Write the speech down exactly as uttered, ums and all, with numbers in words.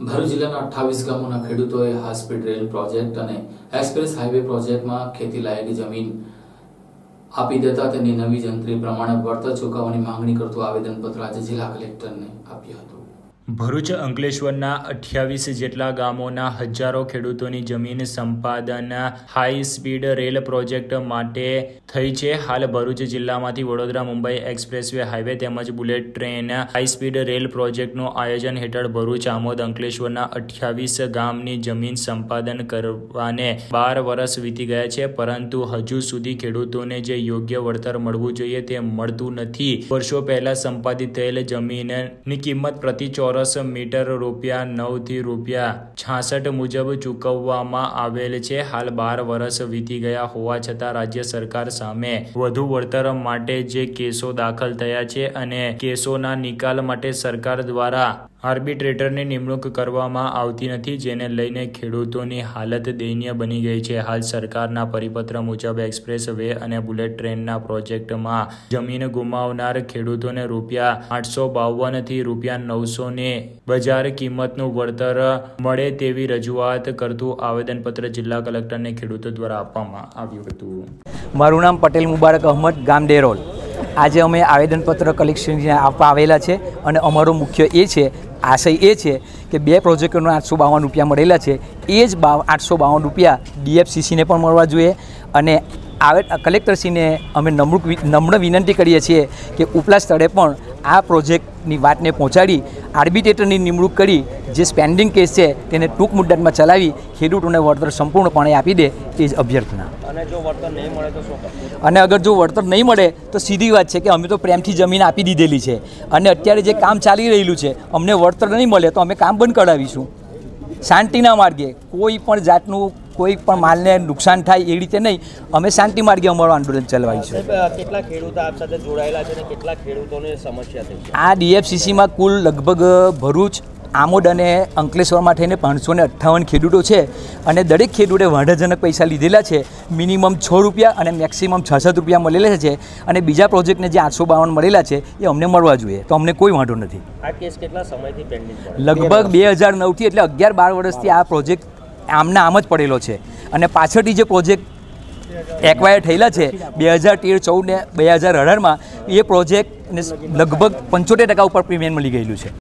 ભરૂચ જિલ્લાના અઠ્ઠાવીસ ગામોના ખેડૂતોએ હાઈ સ્પીડ રેલ પ્રોજેક્ટ અને એક્સપ્રેસ હાઈવે પ્રોજેક્ટમાં ખેતી લાયક જમીન આપી દેતા તેની નવી જંત્રી પ્રમાણે વળતર ચૂકવવાની માંગણી કરતું આવેદનપત્ર આજે જિલ્લા કલેક્ટરને આપ્યું હતું। ભરૂચ અંકલેશ્વરના અઠ્યાવીસ જેટલા ગામોના હજારો ખેડૂતોની જમીન સંપાદન હાઈ સ્પીડ રેલ પ્રોજેક્ટ માટે થઈ છે। હાલ ભરૂચ જિલ્લામાંથી વડોદરા મુંબઈ એક્સપ્રેસવે હાઈવે તેમજ bullet train high speed rail પ્રોજેક્ટનું આયોજન હેઠળ ભરૂચ આમોદ અંકલેશ્વરના અઠ્યાવીસ ગામની જમીન સંપાદન કરવાને બાર વર્ષ વીતી ગયા છે, પરંતુ હજુ સુધી ખેડૂતોને જે યોગ્ય વળતર મળવું જોઈએ તે મળતું નથી। વર્ષો પહેલા સંપાદિત થયેલ જમીનની કિંમત પ્રતિ ચોરસ મીટર રૂપિયા નવ થી રૂપિયા છાસઠ મુજબ ચૂકવવામાં આવેલ છે। હાલ બાર વર્ષ વીતી ગયા હોવા છતાં રાજ્ય સરકાર સામે વધુ વળતર માટે જે કેસો દાખલ થયા છે અને કેસોના નિકાલ માટે સરકાર દ્વારા આર્બિટ્રેટરની નિમણૂક કરવામાં આવતી નથી, જેને લઈને ખેડૂતોની હાલત દયનીય બની ગઈ છે। હાલ સરકારના પરિપત્ર મુજબ એક્સપ્રેસ વે અને બુલેટ ટ્રેનના પ્રોજેક્ટમાં જમીન ગુમાવનાર ખેડૂતોને રૂપિયા આઠસો બાવન થી રૂપિયા નવસો ને બજાર કિંમતનું વળતર મળે તેવી રજૂઆત કરતું આવેદનપત્ર જિલ્લા કલેક્ટરને ખેડૂતો દ્વારા આપવામાં આવ્યું હતું। મારું નામ પટેલ મુબારક અહમદ, ગામ ડેરોલ। આજે અમે આવેદનપત્ર કલેક્શનને આપવા આવેલા છે અને અમારો મુખ્ય એ છે આશય એ છે કે બે પ્રોજેક્ટોના આઠસો બાવન રૂપિયા મળેલા છે, એ જ બાવ આઠસો બાવન રૂપિયા ડીએફસીસીને પણ મળવા જોઈએ અને આવે કલેક્ટરશ્રીને અમે નમ્ર નમ્ર વિનંતી કરીએ છીએ કે ઉપલા સ્થળે પણ આ પ્રોજેક્ટની વાતને પહોંચાડી આર્બિટ્રેટરની નિમણૂક કરી જે સ્પેન્ડિંગ કેસ છે તેને ટૂંક મુદ્દતમાં ચલાવી ખેડૂતોને વળતર સંપૂર્ણપણે આપી દે તે જ અભ્યર્થના। અને જો વળતર નહીં મળે તો શું કરવું? અને અગર જો વળતર નહીં મળે તો સીધી વાત છે કે અમે તો પ્રેમથી જમીન આપી દીધેલી છે અને અત્યારે જે કામ ચાલી રહેલું છે અમને વળતર નહીં મળે તો અમે કામ બંધ કરાવીશું શાંતિના માર્ગે। કોઈ પણ જાતનું કોઈ પણ માલને નુકસાન થાય એ રીતે નહીં, અમે શાંતિ માર્ગે અમારું આંદોલન ચલાવીશું। કેટલા ખેડૂતો આપ સાથે જોડાયેલા છે અને કેટલા ખેડૂતોને સમસ્યા થઈ છે? આ ડીએફસીસીમાં કુલ લગભગ ભરૂચ, આમોદ અને અંકલેશ્વરમાં થઈને પાંચસો ને અઠ્ઠાવન ખેડૂતો છે અને દરેક ખેડૂતે વાંધાજનક પૈસા લીધેલા છે। મિનિમમ છ રૂપિયા અને મેક્સિમમ છાસઠ રૂપિયા મળેલા છે અને બીજા પ્રોજેક્ટને જે આઠસો બાવન મળેલા છે એ અમને મળવા જોઈએ, તો અમને કોઈ વાંધો નથી। આ કેસ કેટલા સમયથી પેન્ડિંગ છે? લગભગ બે હજાર નવથી એટલે અગિયાર બાર વર્ષથી આ પ્રોજેક્ટ આમના આમ જ પડેલો છે અને પાછળથી જે પ્રોજેક્ટ એક્વાયર થયેલા છે બે હજાર તેર ચૌદ ને બે હજાર અઢારમાં એ પ્રોજેક્ટને લગભગ પંચોતેર ટકા ઉપર પ્રીમિયમ મળી ગયેલું છે।